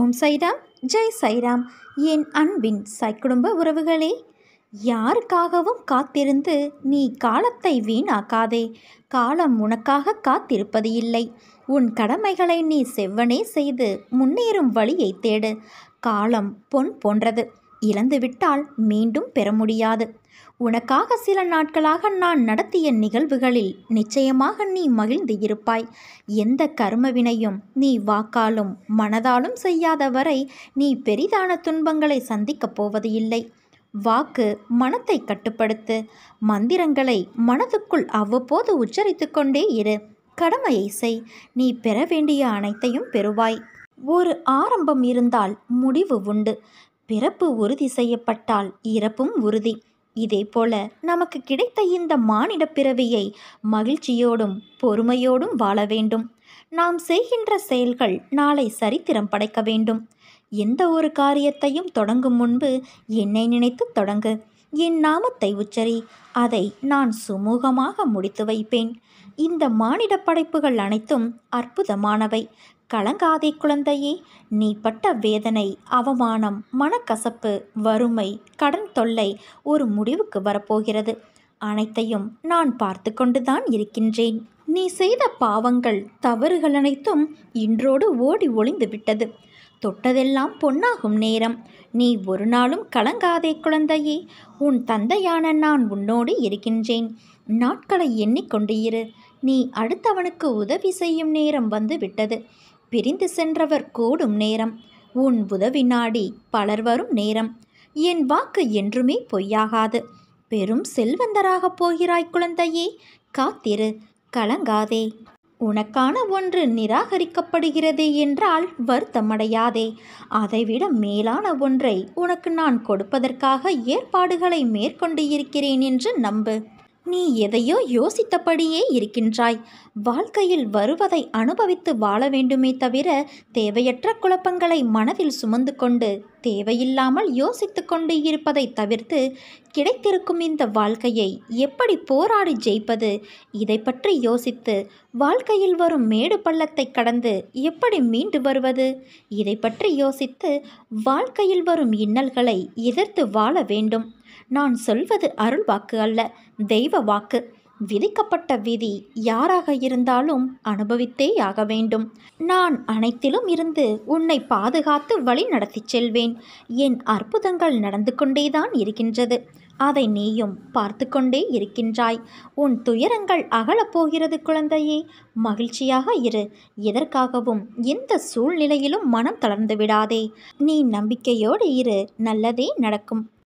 ஓம் சைராம், ஜெய் சைராம். என் அன்பின் குடும்ப உறவுகளே, யாருக்காகவும் காத்திருந்து நீ காலத்தை வீணாக்காதே. காலம் உனக்காக காத்திருப்பது இல்லை. உன் கடமைகளை நீ செவ்வனே செய்து முன்னேறும் வழியை தேடு. காலம் பொன் போன்றது, இழந்துவிட்டால் மீண்டும் பெற முடியாது. உனக்காக சில நாட்களாக நான் நடத்திய நிகழ்வுகளில் நிச்சயமாக நீ மகிழ்ந்து இருப்பாய். எந்த கர்மவினையும் நீ வாக்காலும் மனதாலும் செய்யாத வரை நீ பெரிதான துன்பங்களை சந்திக்கப் போவது இல்லை. வாக்கு மனத்தை கட்டுப்படுத்து. மந்திரங்களை மனதுக்குள் அவ்வப்போது உச்சரித்து கொண்டே இரு. கடமையை செய். நீ பெற வேண்டிய அனைத்தையும் பெறுவாய். ஒரு ஆரம்பம் இருந்தால் முடிவு உண்டு. பிறப்பு உறுதி செய்யப்பட்டால் இறப்பும் உறுதி. இதேபோல நமக்கு கிடைத்த இந்த மானிட பிறவியை மகிழ்ச்சியோடும் பொறுமையோடும் வாழ வேண்டும். நாம் செய்கின்ற செயல்கள் நாளை சரித்திரம் படைக்க வேண்டும். எந்த ஒரு காரியத்தையும் தொடங்கும் முன்பு என்னை நினைத்து தொடங்கு. என் நாமத்தை உச்சரி. அதை நான் சுமூகமாக முடித்து வைப்பேன். இந்த மானிட படைப்புகள் அனைத்தும் அற்புதமானவை. கலங்காதே குழந்தையே. நீ பட்ட வேதனை, அவமானம், மனக்கசப்பு, வறுமை, கடன் தொல்லை ஒரு முடிவுக்கு வரப்போகிறது. அனைத்தையும் நான் பார்த்து கொண்டுதான் இருக்கின்றேன். நீ செய்த பாவங்கள், தவறுகள் அனைத்தும் இன்றோடு ஓடி ஒளிந்து விட்டது. தொட்டதெல்லாம் பொன்னாகும் நேரம். நீ ஒரு நாளும் கலங்காதே குழந்தையே. உன் தந்தையான நான் உன்னோடு இருக்கின்றேன். நாட்களை எண்ணிக்கொண்டு இரு. நீ அடுத்தவனுக்கு உதவி செய்யும் நேரம் வந்து விட்டது. பிரிந்து சென்றவர் கூடும் நேரம். உன் உதவி நாடி பலர் வரும் நேரம். என் வாக்கு என்றுமே பொய்யாகாது. பெரும் செல்வந்தராகப் போகிறாய் குழந்தையே. காத்திரு, கலங்காதே. உனக்கான ஒன்று நிராகரிக்கப்படுகிறது என்றால் வருத்தமடையாதே. அதைவிட மேலான ஒன்றை உனக்கு நான் கொடுப்பதற்காக ஏற்பாடுகளை மேற்கொண்டு இருக்கிறேன் என்று நம்பு. நீ எதையோ யோசித்தபடியே இருக்கின்றாய். வாழ்க்கையில் வருவதை அனுபவித்து வாழ வேண்டுமே தவிர தேவையற்ற குழப்பங்களை மனதில் சுமந்து கொண்டு தேவையில்லாமல் யோசித்து கொண்டு இருப்பதை தவிர்த்து கிடைத்திருக்கும் இந்த வாழ்க்கையை எப்படி போராடி ஜெயிப்பது, இதை பற்றி யோசித்து வாழ்க்கையில் வரும் மேடு பள்ளத்தை கடந்து எப்படி மீண்டு வருவது, இதை பற்றி யோசித்து வாழ்க்கையில் வரும் இன்னல்களை எதிர்த்து வாழ வேண்டும். நான் சொல்வது அருள் வாக்கு அல்ல, தெய்வ வாக்கு. விதிக்கப்பட்ட விதி யாராக இருந்தாலும் அனுபவித்தே ஆக வேண்டும். நான் அனைத்திலும் இருந்து உன்னை பாதுகாத்து வழி நடத்தி செல்வேன். என் அற்புதங்கள் நடந்து கொண்டேதான் இருக்கின்றது. அதை நீயும் பார்த்து கொண்டே இருக்கின்றாய். உன் துயரங்கள் அகலப்போகிறது குழந்தையே. மகிழ்ச்சியாக இரு. எதற்காகவும் எந்த சூழ்நிலையிலும் மனம் தளர்ந்து விடாதே. நீ நம்பிக்கையோடு இரு. நல்லதே நடக்கும்.